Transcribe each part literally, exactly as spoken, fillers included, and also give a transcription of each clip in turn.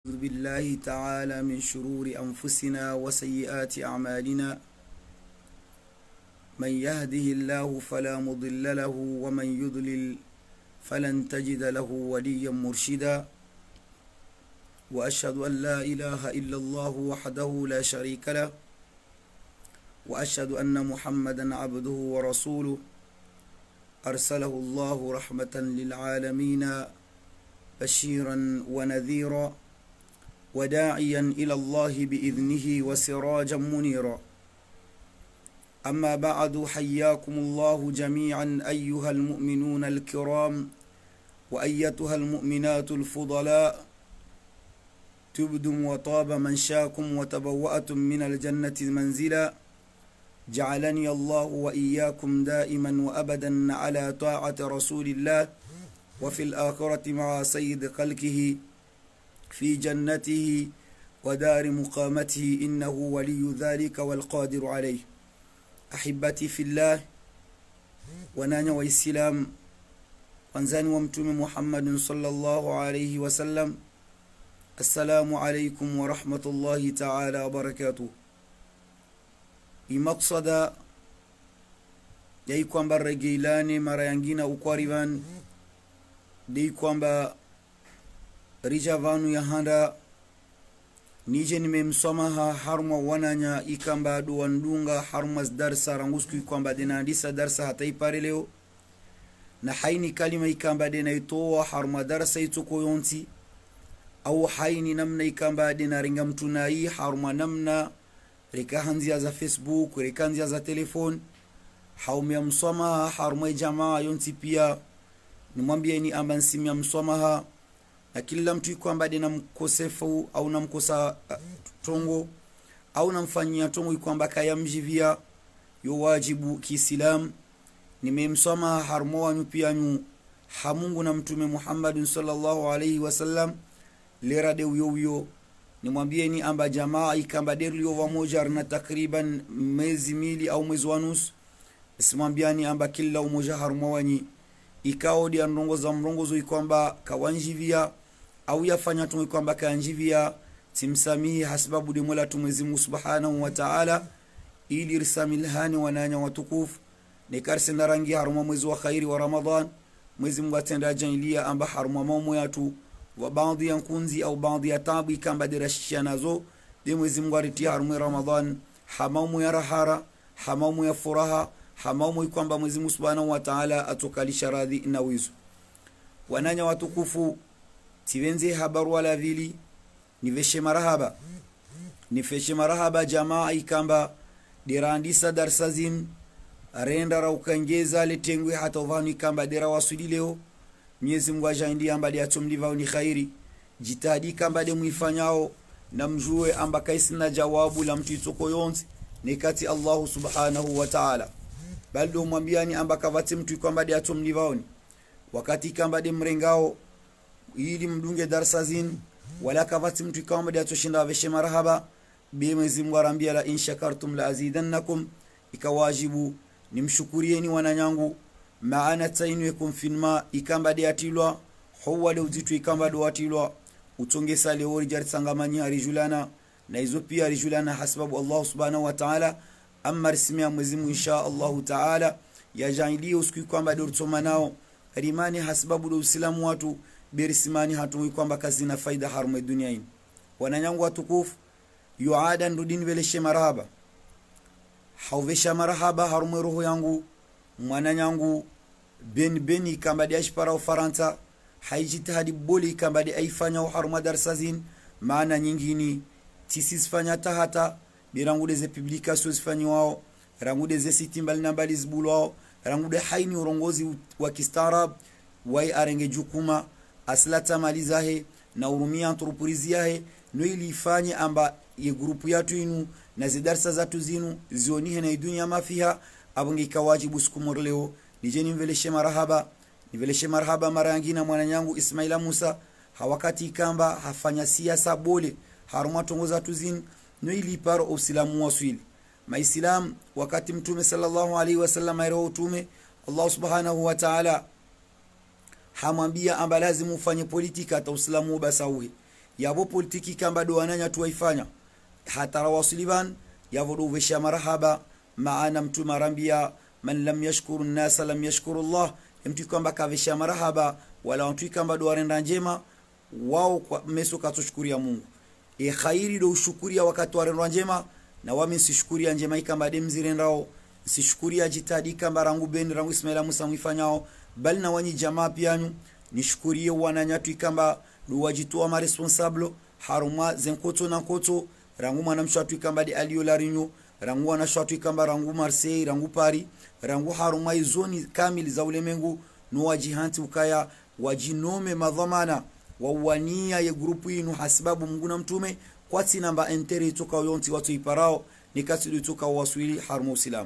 أعوذ بالله تعالى من شرور أنفسنا وسيئات أعمالنا من يهده الله فلا مضل له ومن يضلل فلن تجد له وليا مرشدا وأشهد أن لا إله إلا الله وحده لا شريك له وأشهد أن محمدا عبده ورسوله أرسله الله رحمة للعالمين بشيرا ونذيرا وداعيا إلى الله بإذنه وسراجا منيرا. أما بعد، حياكم الله جميعا أيها المؤمنون الكرام وأيتها المؤمنات الفضلاء، تبدم وطاب منشاكم وتبوأتم من الجنة منزلا، جعلني الله وإياكم دائما وأبدا على طاعة رسول الله وفي الآخرة مع سيد خلقه في جنته ودار مقامته، إنه ولي ذلك والقادر عليه. أحبتي في الله ونانا والسلام وانزاني ومتوم محمد صلى الله عليه وسلم، السلام عليكم ورحمة الله تعالى وبركاته. imaqsada yai kwamba regeilane mara yangina ukwarivan dei kwamba rija vanu ya handa nije nimemsomaha harma wananya ikamba duwandunga harmas darsa rangusku kwamba dinaandisa darsa hata ipare leo na haini kalima ikamba dinaitoa harma darsa itoko yonti au haini namna ikamba dinaringa mtunai harma namna rika hanzia za Facebook, rika hanzia za telefone haumia msomaha harma jamaa yonti pia nimwambie ni amba nsimia msomaha na kila mtu kwamba dina mkosefu au namkosa uh, tongo au namfanyia tongo kwamba kaya mjivia yo wajibu kiislam nimemsoma harmoa pia nyu hamungu na mtume Muhammad sallallahu alaihi wasallam lera de uyo uyo nimwambie ni amba jamaa ikamba derlio wa moja na takriban mwezi mili au mwezi wa nusu, simwambiani amba kila umoja harmoa ni ikao dia ndongoza mrongozo ikwamba kawanjivia au yafanya tumu kwamba kaanjivia timsamihi hasbabu de mola tumwezi Mungu subhanahu wa ta'ala ili risamilhani wananya watukufu ni karsi na rangi haruma mwezi wa khairi wa Ramadhan, mwezi Mungu atenda janilia amba haruma mamu yatu wa baadhi ya kunzi au baadhi ya tabu ikamba dirashia nazo de mwezi Mungu aritia haruma Ramadhan hamamu ya rahara hamamu ya furaha hamamu kwamba mwezi Mungu subhanahu wa ta'ala atokalisha radhi na wizu wananya watukufu. Tivenze habaru wala vili niveshe marahaba nifeshe marahaba jamaa ikamba dirandisa darsazin arenda raukangeza letengwe hata uvani kamba dira wasudi leo Mwenyezi Mungu ajaindi amba dia tumliva ni khairi jitadi kamba de muifanyao na mjue amba kaisi na jawabu la mtu itoko yonzi ni kati Allah subhanahu wa ta'ala, bali umwambiani amba kavati mtu kwamba dia tumliva wakati kamba de mrengao ili mdunge darsa zin wala kavati mtu kama dia toshinda veshe marhaba bi Mwenyezi Mungu arambia la in shakartum la azidannakum, ikawajibu nimshukurieni wananyangu maana tainwekum finma ikamba dia tilwa huwa le uzitu ikamba do atilwa utongesa le ori jar sangamani arijulana na hizo pia arijulana hasbabu Allah subhanahu wa ta'ala amma rismia Mwenyezi Mungu insha Allah ta'ala ya jaili usiku kwamba do tsoma nao rimani hasbabu do uislamu watu berisimani hatui kwamba kazi na faida harume duniani. Wananyangu watukufu yuada ndudini veleshe marahaba hauvesha marahaba harume roho yangu mwananyangu ben beni kamba di ashpara ufaranta haijitahadi boli kamba di aifanya haruma darsazin maana nyingini tisisfanya tahata birangude ze publication zifanya wao rangude ze sitimbali nambali zibulu wao rangude haini urongozi wa kistarab wai arenge jukuma aslata malizahe na urumia entreprise yahe no ili ifanye amba ye grupu yatu inu na zidarsa zatu zinu zionihe na dunia mafiha abungi kawajibu siku leo nijeni mveleshe marahaba niveleshe marahaba mara nyingine mwananyangu Ismaila Musa hawakati kamba hafanya siasa bole haruma tongoza tuzin no ili paro uislamu waswili maislam wakati mtume sallallahu alaihi wasallam airo utume Allah subhanahu wa ta'ala hamwambia amba lazima ufanye politika hata uislamu basawi yabo politiki kamba do wananya tuwaifanya hata rawasiliban yavo do vesha marhaba maana mtu marambia man lam yashkuru an-nas lam yashkuru Allah, mtu kwamba kavesha marhaba wala watu kamba do warenda njema wao kwa meso katoshkuria Mungu e khairi do ushukuria wakati warenda njema na wami sishukuria njema ikamba demzirendao sishukuria jitadi kamba rangu ben rangu Ismaila Musa mwifanyao bali na wanyi jamaa pianyu nishukurie wananyatu ikamba do wajitoa ma responsable haruma zenkoto na koto rangu mwana mshatu ikamba de alio larinyo rangu wana shatu ikamba rangu Marseille rangu Paris rangu haruma izoni kamili za ulemengu no wajihanti ukaya wajinome madhamana wawania ye grupu inu hasibabu mguna mtume kwa namba enteri toka yonti watu iparao nikati toka waswili harmu usilam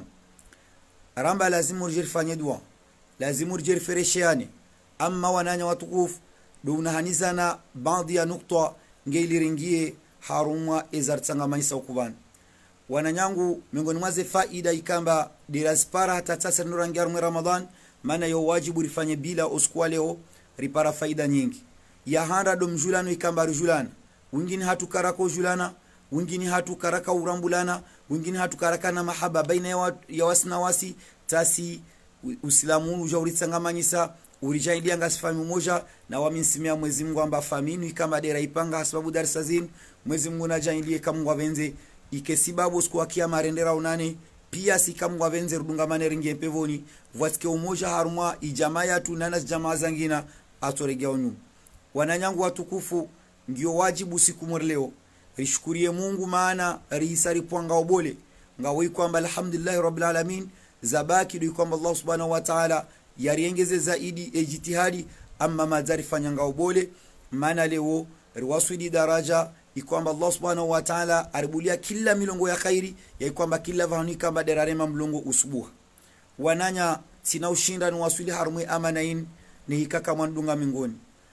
ramba lazima urjeri fanye dua lazima urjeri fereshiane amma wananya watukufu duna hanizana baadhi ya nukta ngeli ringie haruma ezartanga manisa ukubana wananyangu miongoni mwaze faida ikamba diraspara hata sasa nurangi harmu Ramadan maana yo wajibu rifanye bila uskwa leo ripara faida nyingi ya handa dom julano ikamba julana wengine hatu karako julana wengine hatu karaka urambulana wengine hatu karaka na mahaba baina ya, wa, ya wasna wasi tasi uislamu ujauritsanganyisa urijailia ngasifami moja na waminsimia Mwenyezi Mungu amba faminu ikamba dera ipanga sababu darsazin Mwenyezi Mungu najailie kama wavenze ikesibabu siku akia marendera unane pia si kama wavenze rudungamane ringi pevoni watike umoja haruma ijamaa tu nana jamaa zangina atoregea onyu wananyangu watukufu ndio wajibu siku mwerleo rishukurie Mungu maana riisari pwanga obole ngawi kwamba alhamdulillah rabbil alamin zabaki ndio kwamba Allah subhanahu wa ta'ala yariengeze zaidi ejitihadi amma mazari fanyanga obole maana leo riwasudi daraja ikwamba Allah subhanahu wa ta'ala aribulia kila milongo ya khairi ya kwamba kila vani kama derarema mlongo usubuha wananya sina ushinda ni wasuli harumwe amanain ni hikaka mwandunga mingoni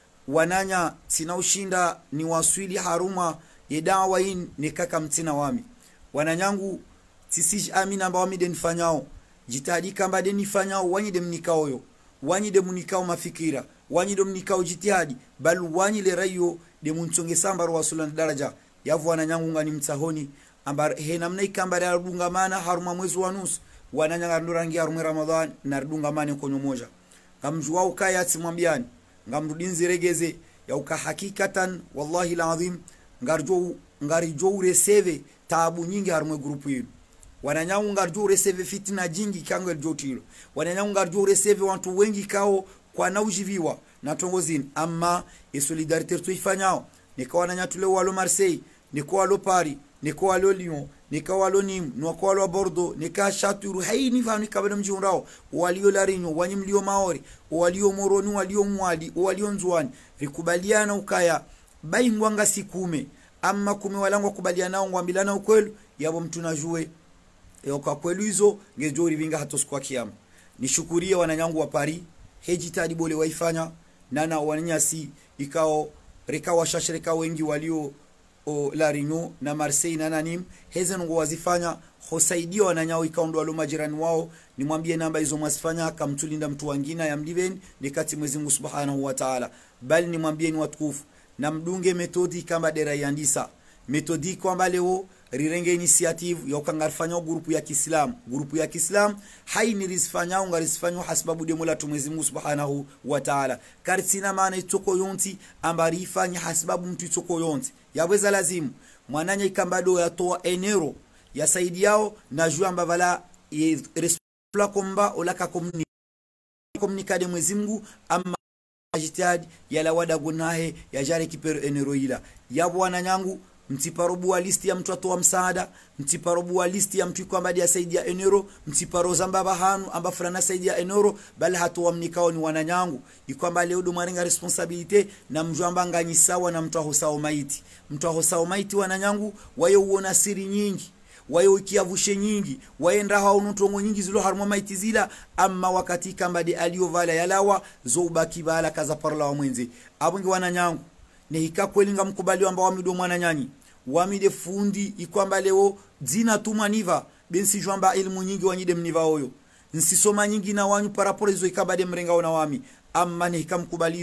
wananya sina ushinda ni wasuli haruma yedawa in ni kaka mtina wami wananyangu sisi amina amba wami denifanyao jitadi kamba denifanyao wanyi demnikao yo wanyi demunikao mafikira wanyi demunikao jitihadi bal wanyi le rayo demunchonge samba rasulan daraja yavu wananyangu ngani mtahoni ambar he namna ikamba ya dungamana haruma mwezi wa nusu wananyanga ndurangi haruma Ramadhan na dungamane konyo moja kamjua ukaya atsimwambiani ngamrudinzi regeze ya uka hakikatan wallahi alazim ngarjo ngarijo reseve taabu nyingi harumwe grupu hilo wananyangu ngarjo reseve fitina jingi kango jotilo wananyangu ngarjo reseve watu wengi kao kwa naujiviwa na tongozini amma e solidarite tuifanyao niko wananyatule walo Marseille niko walo Paris niko walo Lyon niko walo Nîmes niko walo Bordeaux nika Châteauroux haini fani kabla mjurao walio Larinyo wanyimlio Maori walio Moroni walio Mwadi walio Nzwani rikubaliana ukaya baingwanga sikume amma kume walangwa kubaliana ngwambilana ukweli yabo mtu najue yo kwa kweli hizo ngejori vinga hatoskwa kiyama nishukurie wananyangu wa Paris hejitadi bole waifanya nana wananyasi ikao rekawa shashirika wengi walio o Larinyo na Marseille na Nîmes heze ngo wazifanya hosaidia wananyao ikaondo walo majirani wao nimwambie namba hizo mwasifanya kamtulinda mtu wangina ya mdiven nikati Mwenyezi Mungu Subhanahu wa Ta'ala bali nimwambie ni watukufu na mdunge metodi kama dera yandisa metodi kwamba leo rirenge initiative ya ukangarfanya grupu ya Kiislamu grupu ya Kiislamu haini risfanya ungarisfanya hasbabu demo la Mwenyezi Mungu Subhanahu wa Ta'ala karsina maana itoko yonti ambari ifanya hasbabu mtu itoko yonti yaweza lazimu mwananya ikambado yatoa enero ya saidi yao na jua mbavala respla komba olaka komni komunikade Mwenyezi Mungu amma jitihadi yala wada gunahe ya jare kipero enero ila yabo wananyangu mtiparobu wa listi ya mtu atoa msaada mtiparobu wa listi ya mtu kwamba dia saidia enero mtiparo zamba hanu amba fulana saidia enero bali hatoa mnikao ni wananyangu ikwamba leo do maringa responsibility na mjwamba nganyi sawa na mtu ahosao maiti mtu ahosao maiti wananyangu wayo uona siri nyingi wayo ikiavushe nyingi waenda hao nutongo nyingi zilo harmo maiti zila amma wakati kamba de aliovala yalawa zobaki bala kaza parla wa mwenzi abungi wananyangu ne hika kwelinga mkubali amba wamido mwana nyanyi wamide fundi ikwamba leo zina tumaniva bensi jwamba ilmu nyingi wanyide mniva oyo nsisoma nyingi na wanyu paraporo hizo ikabade mrenga ona wami amma ne hika mkubalizo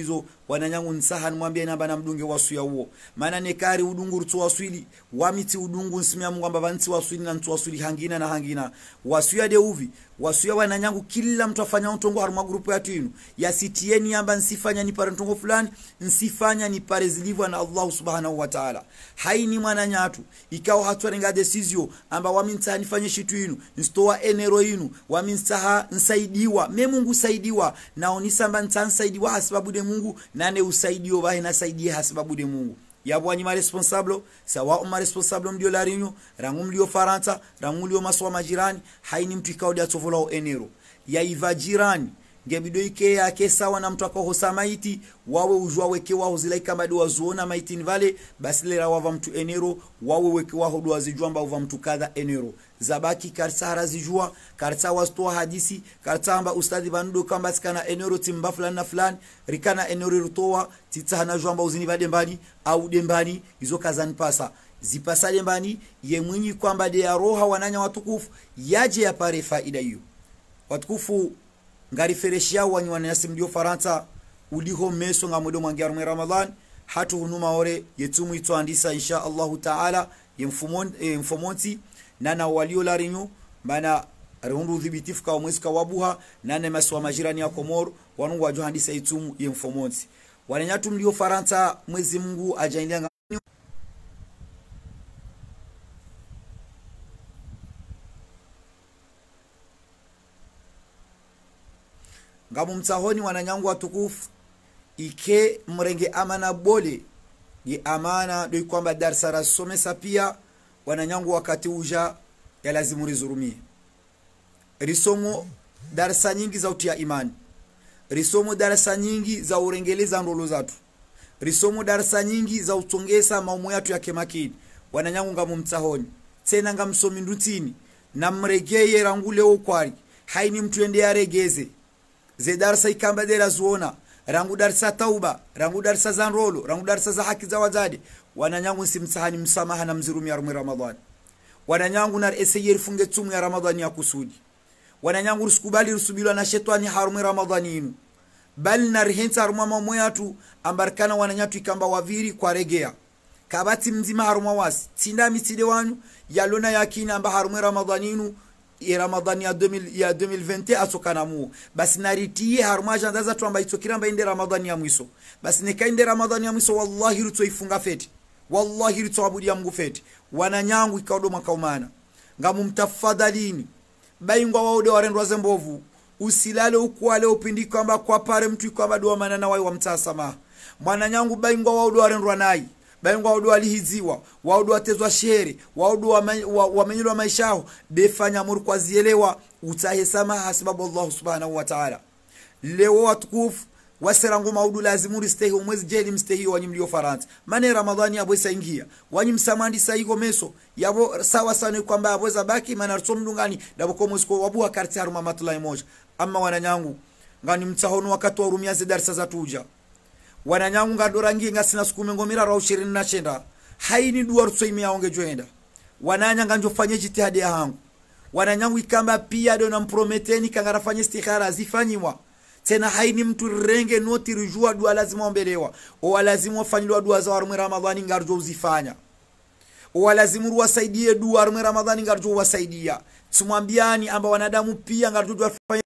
wananyangu nsaha mwambie namba na mdunge wasu ya uo maana nekari udungu rutu waswili wamiti udungu nsimia mungu amba banti waswili na ntu waswili hangina na hangina wasu ya deuvi wasu ya wananyangu kila mtu afanya untongo haruma grupu ya tuinu ya sitieni amba nsifanya ni pare untongo fulani nsifanya ni pare zilivwa na Allah subhanahu wa ta'ala haini mwananyatu ikawa hatuwa renga desizio amba wamintaha nifanye shitu inu nstoa enero inu wamintaha nsaidiwa me mungu saidiwa na onisamba nta nsaidiwa hasibabu de mungu nane usaidio bahe na saidia hasibabu de mungu yabo wanyima responsable sawa umma responsable mdio larinyo rangu mlio faranta rangu mlio maswa majirani haini mtu ikaudi atovolao enero ya iva jirani ngebido ike yake sawa na mtu akahosa maiti wawe ujua weke wao zilaika madu wazuona maiti nivale basi lera wava mtu enero wawe weke wao duwa zijua mba uva mtu kada enero zabaki karsa harazijua karsa wastoa hadisi karsa amba ustadi banudo kamba sikana enero timba fulani na fulani rikana enero rutoa titana jua mba uzini vadembani au dembani izo kazani pasa zipasa dembani ye mwinyi kwamba de ya roha wananya watukufu yaje ya pare faida hiyo watukufu ngari fereshia wanyi wanasi mdio faranta uliho meso nga mudo mwangi arume Ramadan hatu hunuma ore yetumu ito andisa insha Allahu ta'ala yemfomonti nana walio larinyo mana rundu dhibitifu kwa mwezi kwa wabuha nana maswa majirani ya Komoro wanungu wajo handisa itumu yemfomonti wananyatu mdio faranta mwezi Mungu ajaindia ngamu mtahoni wananyangu watukufu ike mrenge amana bole ye amana doi kwamba darsa rasomesa pia wananyangu wakati uja ya lazimu rizurumie risomo darsa nyingi za utia imani risomo darsa nyingi za urengeleza ndolo zatu risomo darsa nyingi za utongesa maumu yatu ya kemakini wananyangu ngamu mtahoni tena ngamsomi ndutini na mregeye rangule ukwari haini mtu ende ya regeze ze darsa ikamba dera zuona rangu darsa tauba rangu darsa zanrolo rangu darsa za haki za wazadi wananyangu simsahani msamaha na mzirumi ya rumu Ramadhani wananyangu na eseye rifunge tumu ya Ramadhani ya kusudi wananyangu rusikubali rusubilwa na shetani harumu Ramadhani inu bali na rihenta harumu mamu yatu ambarikana wananyatu ikamba waviri kwa regea kabati mzima harumu wasi tinda mitide wanyu yalona yakini amba harumu Ramadhani inu ya Ramadhani ya deux mille vingt atokana mu basi naritie harumaja ndaza tuamba itokira mba inde Ramadhani ya mwiso basi nekainde Ramadhani ya mwiso wallahi ruto ifunga feti wallahi ruto abudi ya Mungu feti wananyangu ikaudo makaumana ngamu mtafadhalini baingwa waude warendwa zembovu usilale ukwale upindi kwamba kwa pare mtu kwamba dua manana wai wa mtasama mwananyangu baingwa waude warendwa nai baingwa waudu walihiziwa waudu watezwa shere waudu wamenyilo wa maishao befanya muru kwa zielewa utahesama hasibabu Allah subhanahu wa ta'ala leo watukufu waserangu maudu lazimu ristehi umwezi jeli mstehi wanyi mlio faranta mane Ramadhani yabo isa ingia wanyi msamandi sa higo meso yabo sawa sana kwa mba yabo zabaki mana rutomu mdungani dabo kwa mwezi kwa wabu wakarti haruma matulai moja ama wananyangu ngani mtahonu wakatu wa urumia zidarisa za tuja wananyangu ngadorangi ngasina sukume ngomira rao ishirini na chenda haini duwa rutoimi ya onge joenda wananyanga njofanye jitihadi ya hangu wananyangu ikamba pia dona mprometeni kangarafanye istikhara zifanyiwa tena haini mtu renge noti rujua dua lazima ombelewa o lazima wafanyilwa dua za warumu Ramadhani ngarjo uzifanya o lazima ruwasaidie dua warumu Ramadhani ngarjo wasaidia tumwambiani amba wanadamu pia ngarjo wafanye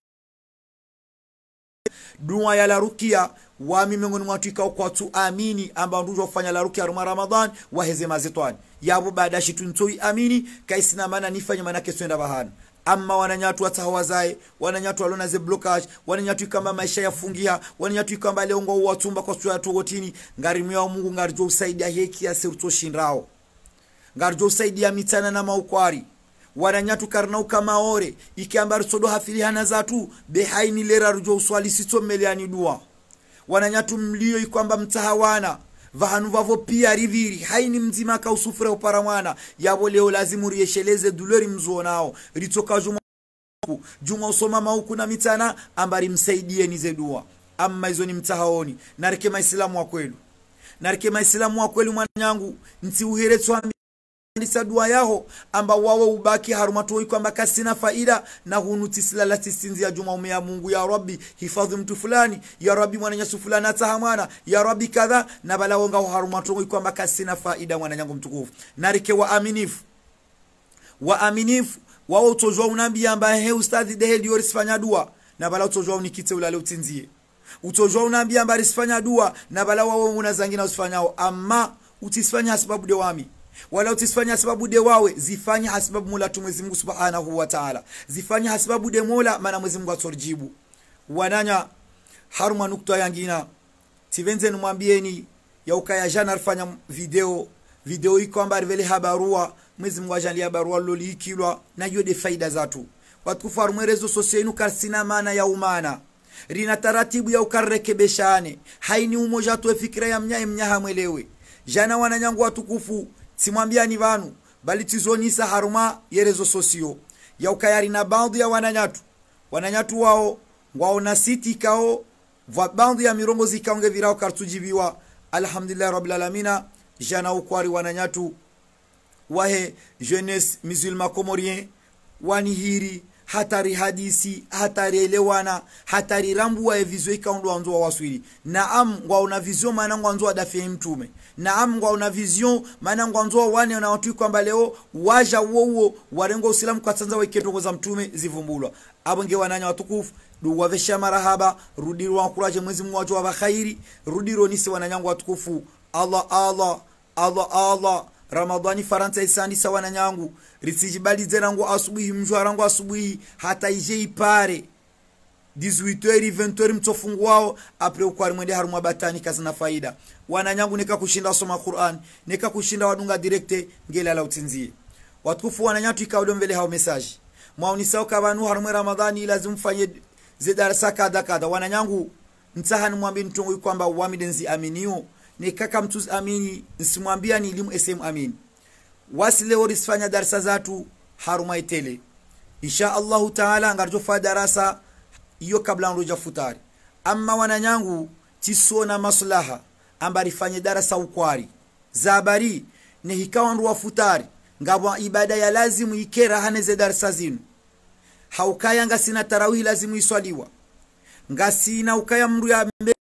dua ya la rukia wa miongoni mwa tuikao kwa tu amini amba ndujo wafanya la rukia ruma Ramadhan waheze mazetwani yabo baada shitu ntoi amini kaisina maana nifanye manake swenda bahani amma wananyatu watahawazae wananyatu walona ze blockage wananyatu kama maisha yafungia wananyatu kama leo ngo watumba kwa sura togotini ngarimia wa Mungu ngarjo usaidia heki ya sirto shinrao ngarjo usaidia mitana na maukwari wananyatu karnau kama ore ikiambaru sodo hafili hana zatu behaini lera rujo uswali sito meliani dua wananyatu mlio ikwamba mtahawana vahanu vavo pia riviri haini mzima ka usufure uparamwana yabo leo lazimu riesheleze dulori mzuonao ritoka juma juma usoma mauku na mitana ambari msaidie nize dua amma hizo ni mtahaoni narike maislamu wa kwelu narike maislamu wa kwelu mwananyangu nti uhere tuambi ndisa dua yaho amba wawe ubaki harumatoi kwamba kasina faida na hunutisila la tisinzi ya juma ume ya Mungu. Ya Rabbi hifadhi mtu fulani, ya Rabbi mwana nyasu fulani atahamana, ya Rabbi kadha na bala wonga harumatoi kwamba kasina faida mwana nyangu mtukufu. Narike wa aminifu wa aminifu wawe utojwa unambi amba he ustadhi dehe liyo risifanya dua na bala utojwa unikite ulale utinzie. Utojwa unambi amba risifanya dua na bala wawe unazangina usifanyao. Ama utisifanya hasibabu dewami wala utisifanya sababu de wawe zifanya hasibabu Mola tu Mwenyezi Mungu Subhanahu wa Ta'ala, zifanya hasibabu de Mola maana Mwenyezi Mungu atorjibu. Wananya haruma nukta yangina tivenze numwambieni ya ukaya jana alifanya video video iko amba rivele habarua Mwenyezi Mungu ajalia barua loli ikilwa na yode faida zatu watukufu haruma rezo sosienu karsina maana ya umana rina taratibu ya ukarekebeshane haini umoja tu fikira ya mnyaye mnyaha mwelewe. Jana wananyangu watukufu simwambia ni vanu bali tizonisa haruma yerezo sosio ya ukayari na baadhi ya wananyatu wananyatu wao wao na siti kao va baadhi ya mirongo zikaonge virao kartujibiwa. Alhamdulillah rabbil alamina. Jana ukwari wananyatu wahe jeunesse musulman comorien wanihiri hatari hadisi hatari elewana hatari rambu wa vizio ikaondo wanzo wa waswili. Naam ngwa una vision maana ngwanzo adafe mtume. Naam ngwa una vision maana ngwanzo wane na watu kwamba leo waja wowo warengo usilamu kwa tanza weketo za mtume zivumbulwa. Abonge wananya watukufu duwa vesha marahaba rudiro wakuraje Mwenyezi Mungu wajua wa khairi rudiro nisi wananyangu watukufu. Allah Allah Allah Allah Ramadhani faranta isani sawa na nyangu risijibali zerangu asubuhi mjwarangu asubuhi hata ije ipare dix-huit heures vingt heures mtofungu wao apre ukwari mwende harumwa batani kazina faida. Wananyangu nika kushinda soma Qur'an nika kushinda wadunga direkte ngela la utinzie watukufu. Wananyatu ikaudo mbele hao message mwaunisa kabanu harumwa Ramadhani lazima mfanye zedarasa kada kada. Wananyangu mtahani mwambi ntongo kwamba wamidenzi aminio ni kaka mtuz amini nsimwambia ni elimu S M amin wasile orisfanya darasa zatu haruma itele insha Allah taala ngarjo fa darasa iyo kabla nroja futari. Amma wananyangu tisona maslaha ambari fanye darasa ukwari zabari ni hikawa nruwa futari ngabwa ibada ya lazimu ikera haneze darasa zinu haukaya ngasina tarawih lazimu iswaliwa ngasina ukaya mru ya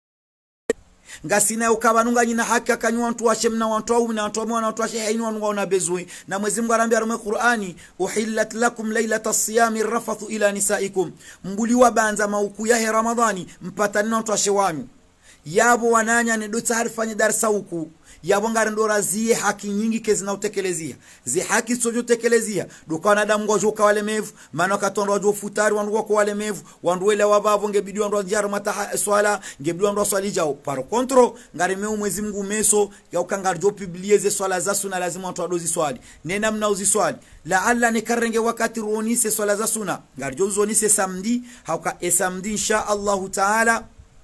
ngasina ukabanunga nyina haki akanywa watu washemna watu au na watu mwana watu washe haini wanu wana bezui. Na Mwenyezi Mungu anambia rume Qur'ani uhillat lakum laylatas siyami rafathu ila nisaikum mbuliwa banza mauku ya Ramadhani mpatani watu washe wanyu yabo wananya ni do taarifanye darasa huku yabo ngare ndo razie haki nyingi kezina utekelezia zi haki sojo tekelezia dukana damu ngojo kwa wale mevu maana katondo wajo futari wandu kwa wale mevu wandu wele wabavo ngebidi wandu njar mata swala ngebidi wandu swali jao par contre ngare meu Mwenyezi Mungu meso ya ukangarjo publieze swala za suna lazima watu wadozi swali nena mna uzi swali la alla ne karenge wakati ruonise swala za suna ngarjo uzonise samedi hauka e samedi insha Allah taala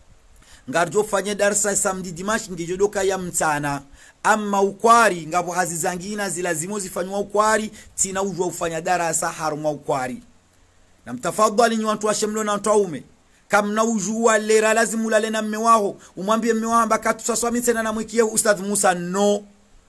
ngarjo fanye darasa samedi dimash ngijodoka ya mtana. Amma ukwari ngabo hazizangina zilazimo zifanywa ukwari tina ujwa ufanya darasa haruma ukwari. Na mtafadhali ni watu washemlo na watu waume kamna ujua lera lazimu lale na mme wao umwambie mme wao amba katusaswami tena na mwikie Ustadh Musa no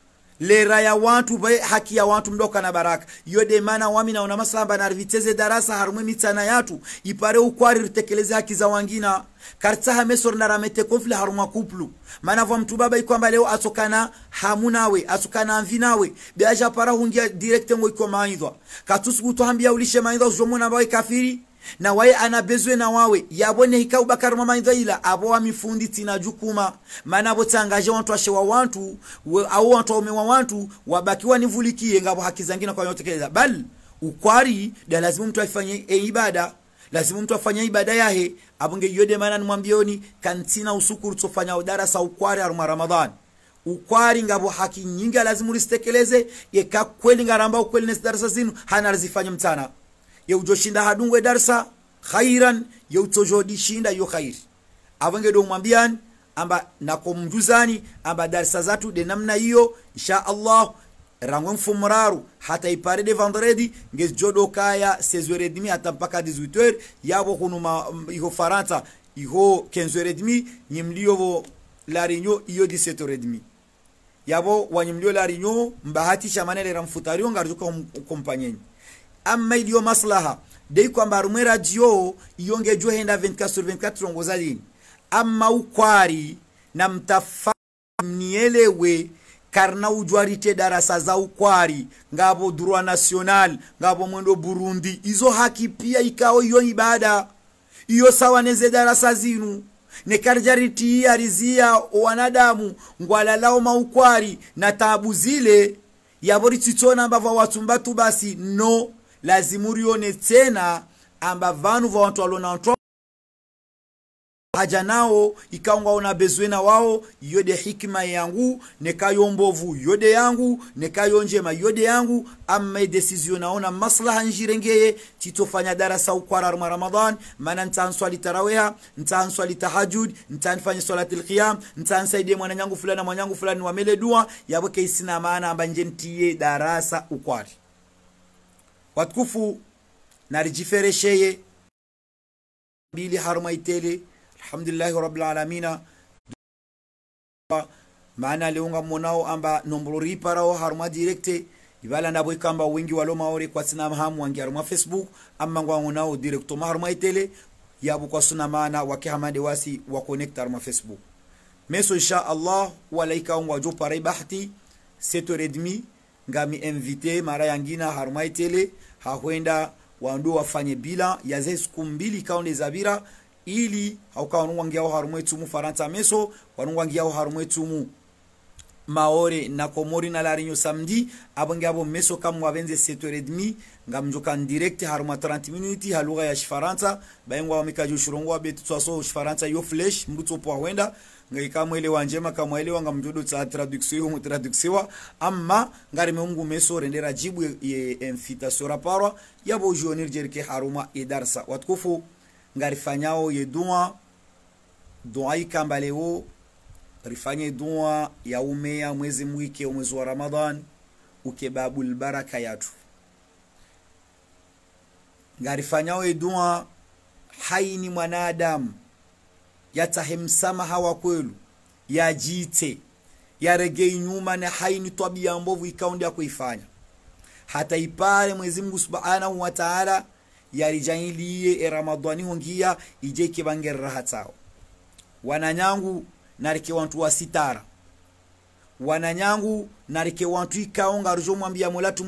lera ya watu bae haki ya watu mdoka na baraka yode mana wami na una maslamba na viteze darasa harume mitana yatu ipare ukwari ritekeleze haki za wangina kartaha mesor na ramete konfli haruma kuplu mana vwa mtu baba ikwamba leo atokana hamunawe atokana mvinawe biaja para hungia direkte ngo iko maidwa katusu kutuambia ulishe maidwa uzomona bae kafiri na wae anabezwe na wawe yabone hika ubakar mama ila abo wa mifundi tina jukuma mana abo tangaje watu washewa watu au watu wa watu wabakiwa nivulikie ngabo haki zangina kwa yote keleza bal ukwari da lazima mtu afanye e ibada lazima mtu afanye ibada yahe abunge yode mana nimwambioni kantina usukuru tofanya darasa ukwari aruma Ramadhan ukwari ngabo haki nyingi lazima ulistekeleze yeka kweli ngaramba ukweli nes darasa zinu hana lazifanya mtana ya ujoshinda hadungwe darsa khairan ya utojodi shinda yo khairi avange do mwambian amba nakomjuzani amba darsa zatu de namna hiyo insha Allah rango mfumraru hata ipare de vendredi ngejodo kaya seize heures trente hata mpaka dix-huit heures yabo kunuma iho faranta iho quinze heures trente nyimlio la réunion iyo dix-sept heures trente yabo wanyimlio la rinyo mbahati shamanele ramfutario ngarjuka kompanyeni amma iliyo maslaha dei kwamba rumwe radio iyonge jo henda vingt-quatre sur vingt-quatre rongoza lini amma ukwari na mtafa mnielewe karna ujwarite darasa za ukwari ngabo droit national ngabo mwendo Burundi izo haki pia ikao iyo ibada iyo sawa neze darasa zinu ne karjariti arizia wanadamu ngwalalao maukwari na tabu zile yabori titona ambava watumbatu basi no lazimurione tena amba vanu va watu walona watu haja nao ikaungwa una bezwena wao yode hikima yangu nekayo mbovu yode yangu nekayo njema yode yangu amma decision naona maslaha njirengeye titofanya darasa ukwara Ramadan maana ntanswali taraweha ntanswali tahajjud ntanfanya salatul qiyam ntansaidie mwananyangu fulani mwananyangu fulani wamele dua yaboke isina maana amba njentie darasa ukwari watukufu narijiferesheye bili harumaitele alhamdulillah rabbil alamin maana leunga monao amba nombro riparao haruma directe ibala ndabo ikamba wingi walo maore kwa sina hamu wangi haruma Facebook amma ngwangu nao directo haruma itele yabu kwa suna maana wakihamande wasi wa connect haruma Facebook meso insha Allah walaika ngwa jo parai bahati sept heures trente ngami invité mara yangina haruma itele hakwenda wandu wafanye bila ya siku mbili kaone zabira ili hauka wanungangia au harumwetu mu Faransa meso wanungangia au harumwetu mu Maore na Komori na Larinyo samedi abangia abo meso kama wavenze sept heures trente ngamjoka direct haruma trente minutes haluga ya Faransa baengwa wamekaje shurongwa betu twaso Faransa yo flash mbuto po wenda ngai kama ile wanjema kama ile wanga mjodo tsa traduction mu traduction amma ngari mungu meso rendera jibu ye invitation raparwa yabo jonir jerke haruma idarsa watukufu ngarifanyao yedua dua ikambaleo rifanye dua ya umea mwezi mwike mwezi wa Ramadhan ukebabul baraka yatu ngarifanyao yedua haini mwanadamu yatahemsamaha wa kwelu yajite yaregei nyuma na haini tabia mbovu ikaondi ya kuifanya hata ipale mwezi Mungu subhanahu wa ta'ala yarijanilie e Ramadhani hongia ije kibangera rahatao wananyangu narike wantu wa sitara wananyangu narike wantu ikaonga rujo mwambia molatu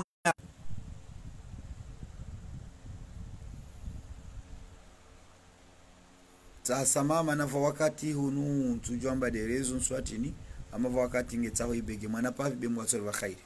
sasa mama na wakati hunu tujamba derezo nswatini ama wakati ngetaho ibege mwana pa be mwatso wa khairi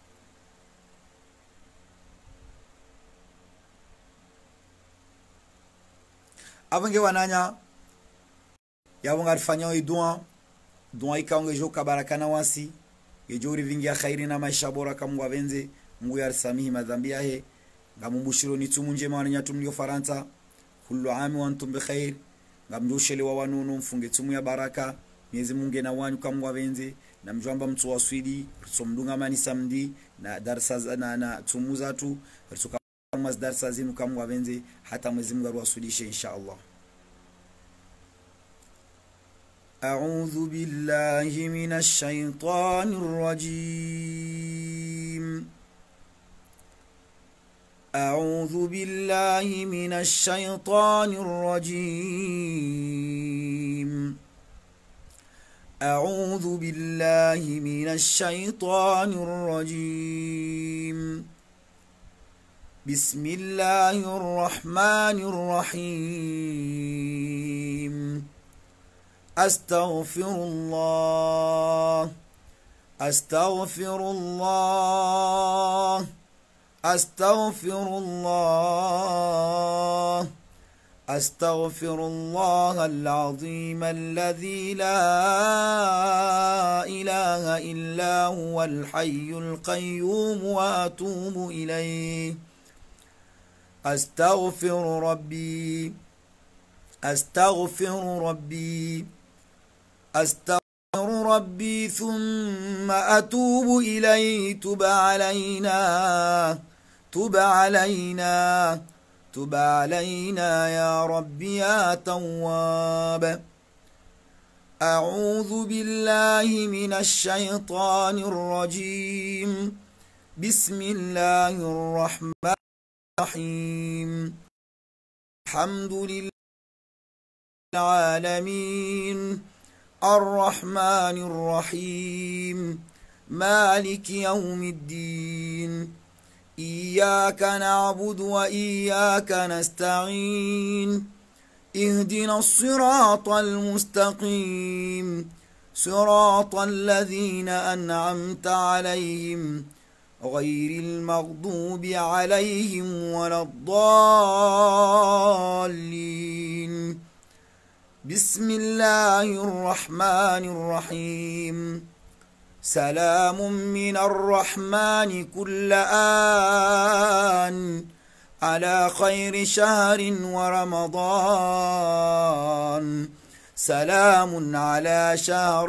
avange wananya yabonga rifanya idua dua ikaonge jo kabarakana wasi yejori vingia khairi na maisha bora kama wavenze Mungu yarsamihi madhambi yahe ngamumbushiro nitumu njema wananyatu mlio Faransa kullu ami wa antum bikhair ngamjoshele wa wanunu mfunge tumu ya baraka miezi Mungu na wanyu kama wavenze na mjomba mtu wa Swidi somdunga mani samedi na darasa na, na tumu zatu risuka mas darasa zinu kama wavenze hata mwezi Mungu arwasudishe insha Allah. أعوذ بالله من الشيطان الرجيم أعوذ بالله من الشيطان الرجيم أعوذ بالله من الشيطان الرجيم بسم الله الرحمن الرحيم أستغفر الله أستغفر الله أستغفر الله أستغفر الله العظيم الذي لا إله إلا هو الحي القيوم وأتوب إليه أستغفر ربي أستغفر ربي أستغفر ربي ثم أتوب إليه تب علينا تب علينا تب علينا يا ربي يا تواب أعوذ بالله من الشيطان الرجيم. بسم الله الرحمن الرحيم. الحمد لله العالمين الرحمن الرحيم مالك يوم الدين. إياك نعبد وإياك نستعين. اهدنا الصراط المستقيم صراط الذين أنعمت عليهم غير المغضوب عليهم ولا الضالين. بسم الله الرحمن الرحيم. سلام من الرحمن كل آن على خير شهر ورمضان. سلام على شهر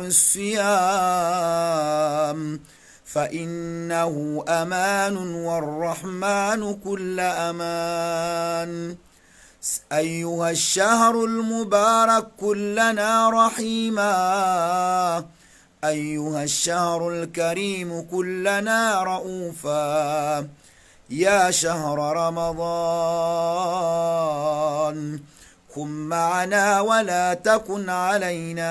الصيام فإنه أمان والرحمن كل أمان. أيها الشهر المبارك كلنا رحيما. أيها الشهر الكريم كلنا رؤوفا. يا شهر رمضان كن معنا ولا تكن علينا.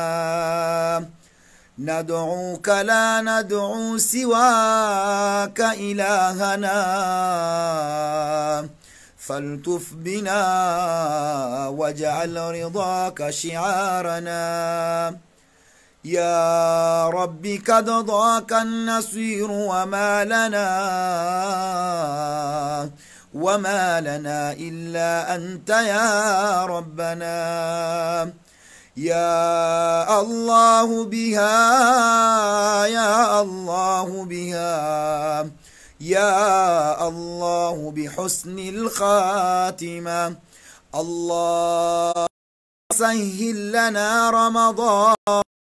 ندعوك لا ندعو سواك إلهنا. فالتف بنا واجعل رضاك شعارنا. يا رب قد ضاق النصير وما لنا وما لنا إلا أنت يا ربنا. يا الله بها يا الله بها يا الله بحسن الخاتمة. الله سهل لنا رمضان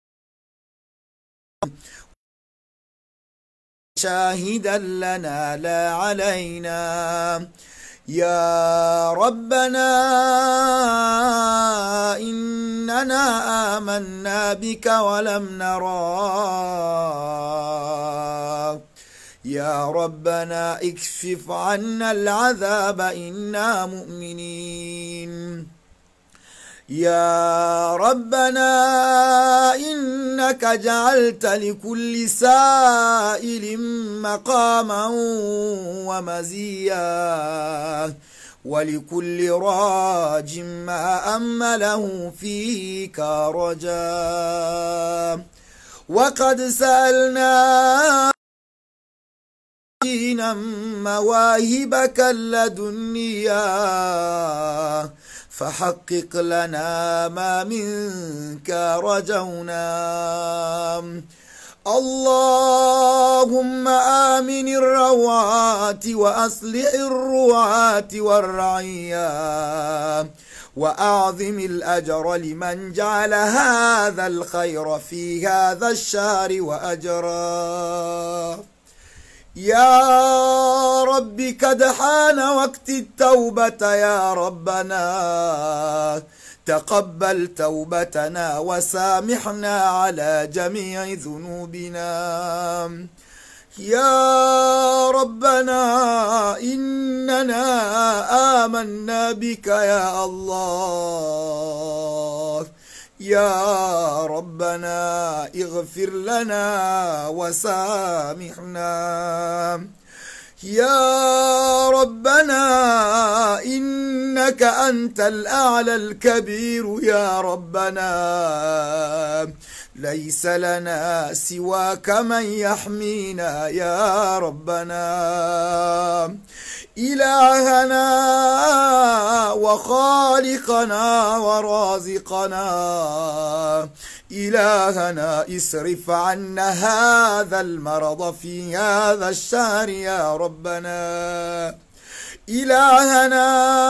شاهدا لنا لا علينا. يا ربنا إننا آمنا بك ولم نراك. يا ربنا اكشف عنا العذاب إنا مؤمنين. يا ربنا إنك جعلت لكل سائل مقاما ومزيا ولكل راج ما أمله فيك رجا. وقد سألنا مواهبك اللدنيا فحقق لنا ما منك رجونا. اللهم آمن الروعات وأصلح الرعاة والرعيا وأعظم الأجر لمن جعل هذا الخير في هذا الشهر وأجراه. يا رب قد حان وقت التوبة يا ربنا. تقبل توبتنا وسامحنا على جميع ذنوبنا. يا ربنا إننا آمنا بك يا الله. يا ربنا اغفر لنا وسامحنا. يا ربنا إنك أنت الأعلى الكبير يا ربنا. ليس لنا سواك من يحمينا يا ربنا. إلهنا وخالقنا ورازقنا. إلهنا اصرف عنا هذا المرض في هذا الشهر يا ربنا. إلهنا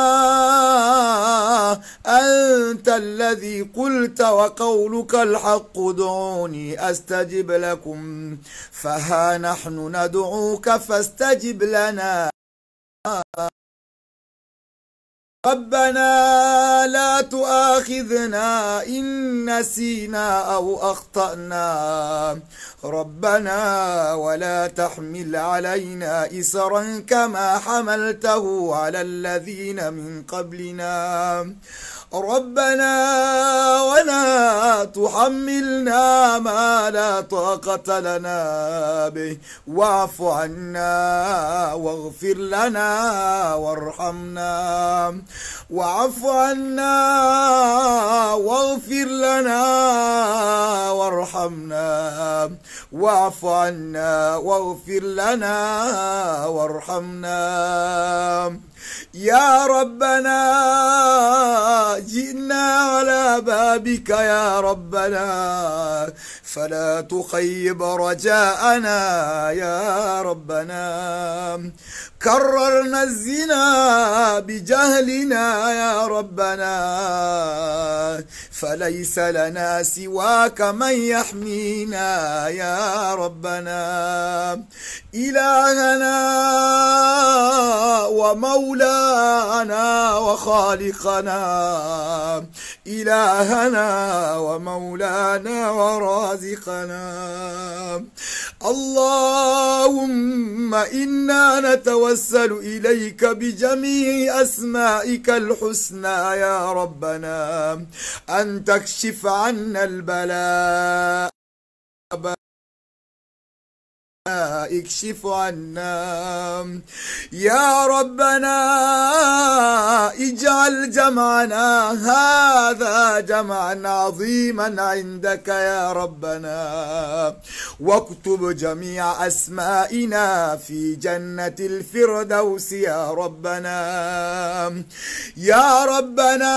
أنت الذي قلت وقولك الحق ادعوني أستجب لكم. فها نحن ندعوك فاستجب لنا. ربنا لا تؤاخذنا إن نسينا أو أخطأنا ربنا ولا تحمل علينا إصرا كما حملته على الذين من قبلنا ربنا ولا تحملنا ما لا طاقة لنا به واعف عنا واغفر لنا وارحمنا واعف عنا واغفر لنا وارحمنا واعف عنا واغفر لنا وارحمنا يا ربنا جئنا على بابك يا ربنا فلا تخيب رجاءنا يا ربنا كررنا الزنا بجهلنا يا ربنا فليس لنا سواك من يحمينا يا ربنا إلهنا ومولانا وخالقنا إلهنا ومولانا ورازقنا اللهم إنا نتوسل إليك بجميع أسمائك الحسنى يا ربنا أن تكشف عنا البلاء اكشف عنا يا ربنا اجعل جمعنا هذا جمعا عظيما عندك يا ربنا واكتب جميع أسمائنا في جنة الفردوس يا ربنا يا ربنا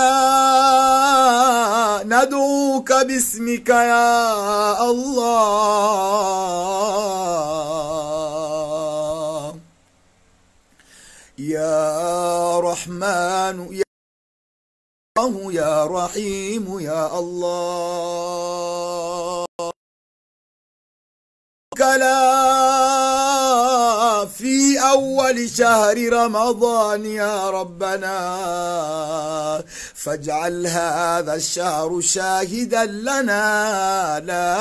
ندعوك باسمك يا الله يا رحمن يا الله يا رحيم يا الله كلا في أول شهر رمضان يا ربنا فاجعل هذا الشهر شاهدا لنا لا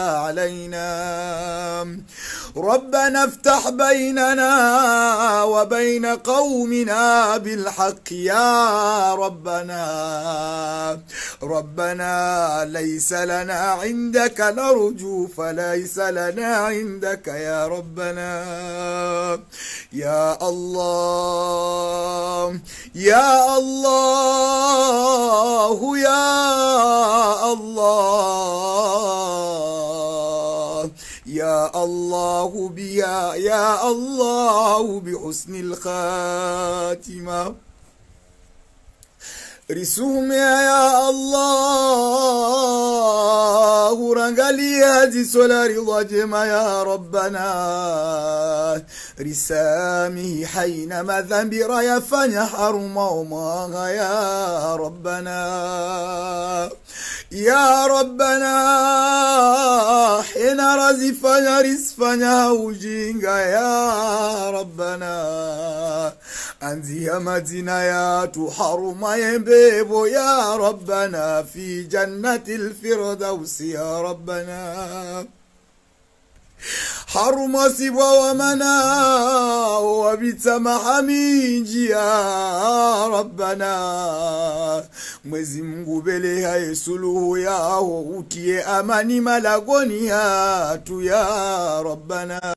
علينا ربنا افتح بيننا وبين قومنا بالحق يا ربنا ربنا ليس لنا عندك نرجو فليس لنا عندك يا ربنا يا الله يا الله يا الله يا الله بيا يا الله بحسن الخاتمة رسوم يا الله رنغالي هذه سولا رضا جمع يا ربنا رسامي حينما ذنبي رايا فاني حرم وما يا ربنا يا ربنا حين رزفنا رزفنا وجينغا يا ربنا أنزي مدينة يا تحرم يبيبو يا ربنا في جنة الفردوس يا ربنا حرم سبا ومنا وبتما حميجي يا ربنا mwezi Mungu bele hai suluhu yao utie amani malagoni hatu ya Rabbana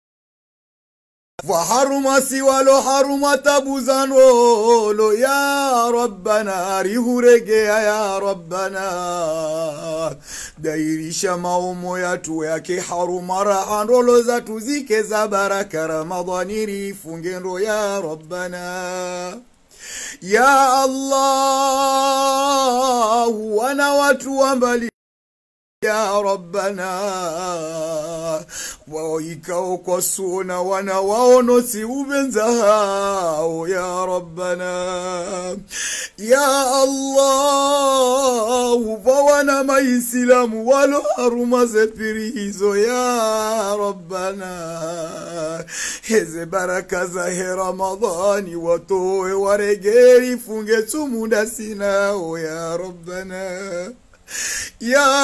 وحرم سوى لو حرم تبوزانو لو يا ربنا ريهورجي يا ربنا دايري شماو موياتو ياكي حرم راحان رولو زاتو زيكي زبارك رمضان ريفونجين يا ربنا يا الله وانا واتو ومبالي ya Rabbana waikao kwa suna wana waono si ubenza hao ya Rabbana ya Allah uvawana maislamu walo haruma zepiri hizo ya Rabbana heze baraka za he Ramadhani watoe waregeri funge tumuda sinao ya Rabbana ya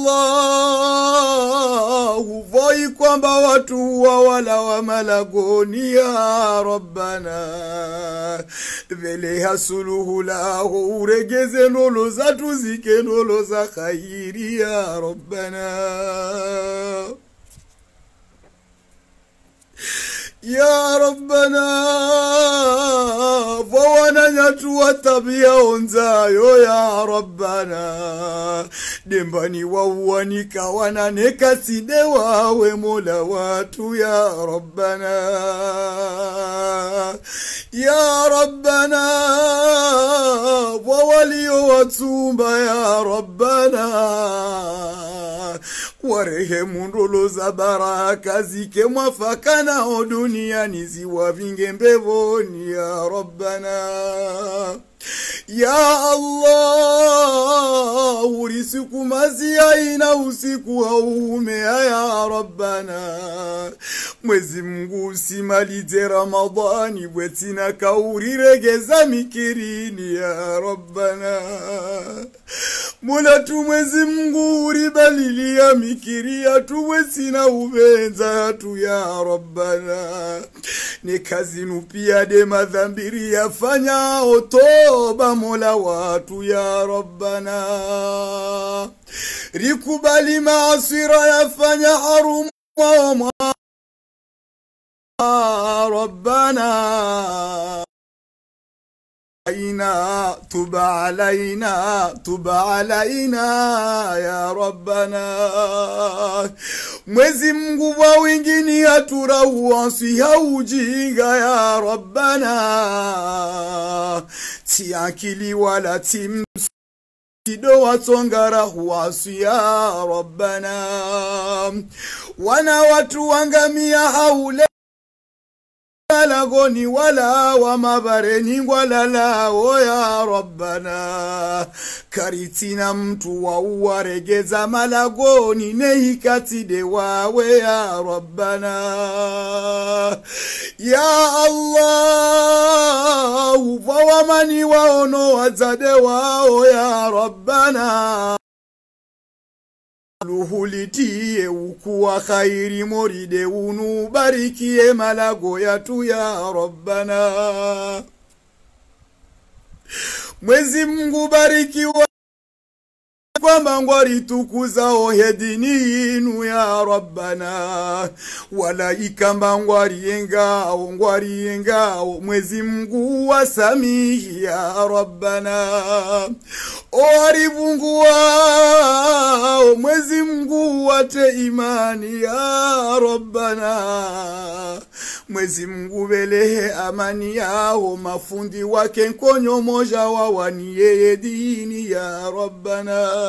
Allah huvoi kwamba watu wa wala wa malagoni ya Rabbana vele hasuluhu lahu uregeze nolo za tuzike nolo za khairi ya Rabbana ya Rabbana vawana nyatu wa tabia onzayo ya Rabbana dembani wauanika wananeka side wawe mola watu ya Rabbana ya Rabbana wawalio watumba ya Rabbana warehemu ndolo za baraka zike mwafakana o duniani ziwa vinge mbevoni ya Rabbana ya Allah urisiku mazia ina usiku haume ya Rabbana mwezi Mungu usimalize Ramadhani wetina kauriregeza mikirini ya Rabbana Mola tu mwezi Mungu uribalilia mikiria tuwe sina ubenza tu ya Rabbana ni kazi nupia de madhambiri yafanya otoba Mola watu ya Rabbana rikubali maasira yafanya harumu Rabbana علينا تب علينا تب علينا يا ربنا mwezi Mungu wa wengine haturahuasi haujinga ya Rabbana ti akili wala tim kido watongara huasi ya Rabbana wana watu wangamia haule lagoni wala wa mabareni wala lao ya Rabbana karitina mtu wa uwaregeza malagoni neikatide wawe ya Rabbana ya Allah uvawamani waono wazade wao ya Rabbana luhulitie ukuwa khairi moride unu barikie malago yatu ya Rabbana mwezi Mungu barikiwa kwamba ngwari tukuzao hedini inu ya Rabbana wala ikamba ngwari yengao ngwari yengao mwezi Mungu wasamihi ya Rabbana oarivungu wao mwezi Mungu wate imani ya Rabbana mwezi Mungu velehe amani yao mafundi wake nkonyo moja wawani yeye dini ya Rabbana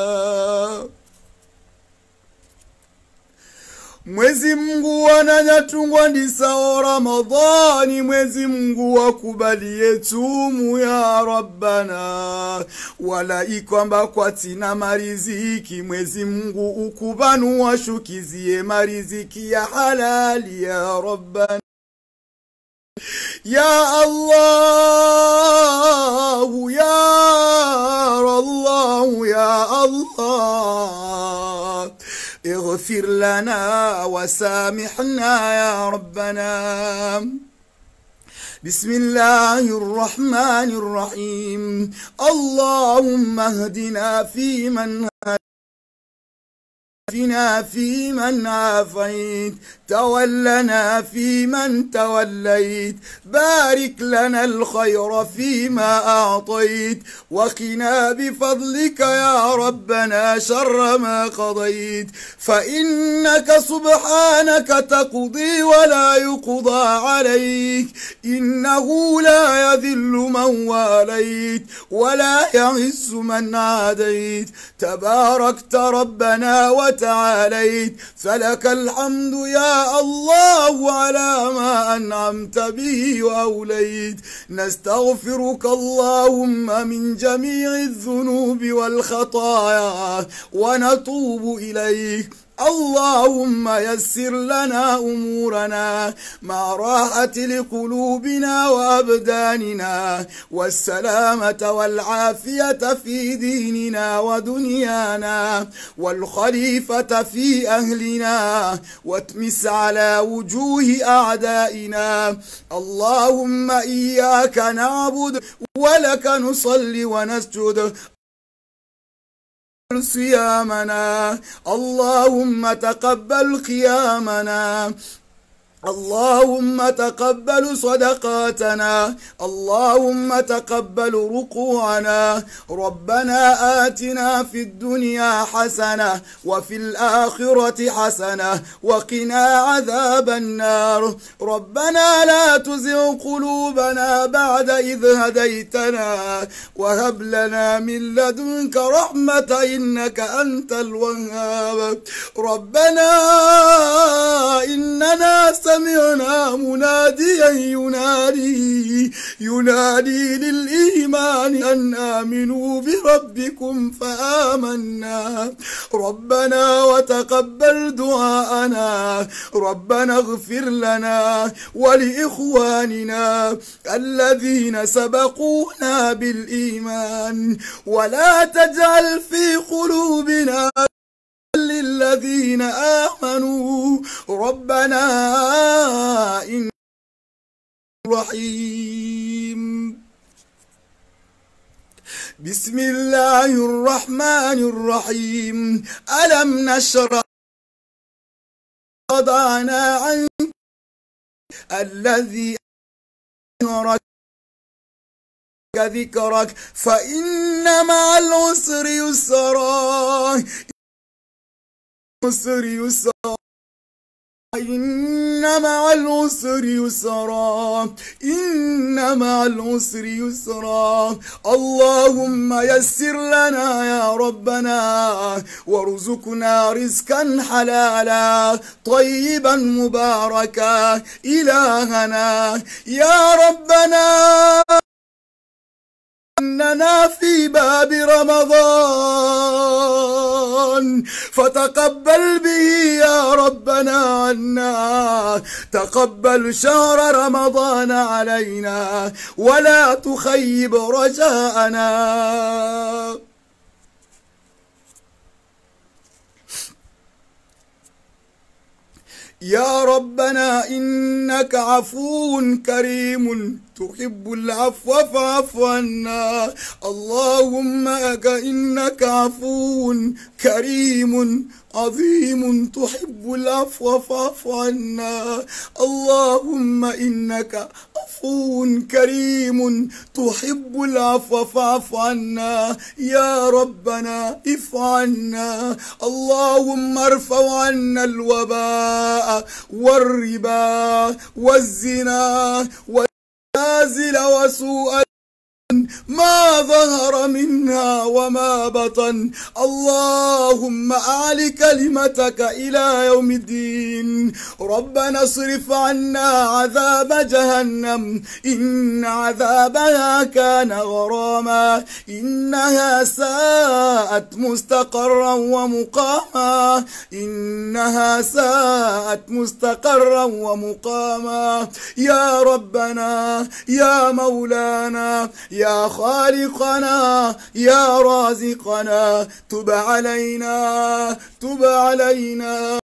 mwezi Mungu wananyatungwa ndisa Ramadhani mwezi Mungu wakubalie tumu ya Rabbana wala ikwamba kwa tina mariziki mwezi Mungu ukubanu washukizie mariziki ya halali ya Rabbana ya Allah ya Allah ya Allah اغفر لنا وسامحنا يا ربنا بسم الله الرحمن الرحيم اللهم اهدنا فيمن هديت عافنا فيمن عافيت، تولنا فيمن توليت، بارك لنا الخير فيما أعطيت، وقنا بفضلك يا ربنا شر ما قضيت، فإنك سبحانك تقضي ولا يقضى عليك، إنه لا يذل من واليت ولا يعز من عاديت، تباركت ربنا وتعاليت، فلك الحمد يا الله على ما أنعمت به وأوليت، نستغفرك اللهم من جميع الذنوب والخطايا ونتوب إليك، اللهم يسر لنا أمورنا مع راحة لقلوبنا وأبداننا، والسلامة والعافية في ديننا ودنيانا، والخليفة في أهلنا، واتمس على وجوه أعدائنا، اللهم إياك نعبد ولك نصلي ونسجد صيامنا، اللهم تقبل قيامنا، اللهم تقبل صدقاتنا، اللهم تقبل ركوعنا، ربنا آتنا في الدنيا حسنة وفي الآخرة حسنة وقنا عذاب النار، ربنا لا تزغ قلوبنا بعد إذ هديتنا وهب لنا من لدنك رحمة إنك أنت الوهاب، ربنا إننا سمعنا مناديا ينادي ينادي للإيمان أن آمنوا بربكم فآمنا، ربنا وتقبل دعاءنا، ربنا اغفر لنا ولإخواننا الذين سبقونا بالإيمان، ولا تجعل في قلوبنا للذين آمنوا، ربنا إنك رحيم. بسم الله الرحمن الرحيم. ألم نشرح وضعنا عنك الذي أنرك ذكرك فإن مع العسر يسرا العسر يسرا إن مع العسر يسرا إن مع العسر يسرا، اللهم يسر لنا يا ربنا وارزقنا رزقا حلالا طيبا مباركا، إلهنا يا ربنا إننا في باب رمضان فتقبل به يا ربنا عنا، تقبل شهر رمضان علينا ولا تخيب رجاءنا. يا ربنا إنك عفو كريم تحب العفو فاعف عنا، اللهم إنك عفو كريم عظيم تحب العفو فاعف عنا، اللهم إنك عفو كريم تحب العفو فاعف عنا، يا ربنا اعف عنا، اللهم ارفع عنا الوباء والربا والزنا والنازل وسوء ما ظهر منها وما بطن، اللهم أعل كلمتك إلى يوم الدين، ربنا اصرف عنا عذاب جهنم إن عذابها كان غراما، إنها ساءت مستقرا ومقاما، إنها ساءت مستقرا ومقاما، يا ربنا يا مولانا يا خالقنا يا رازقنا، تب علينا تب علينا.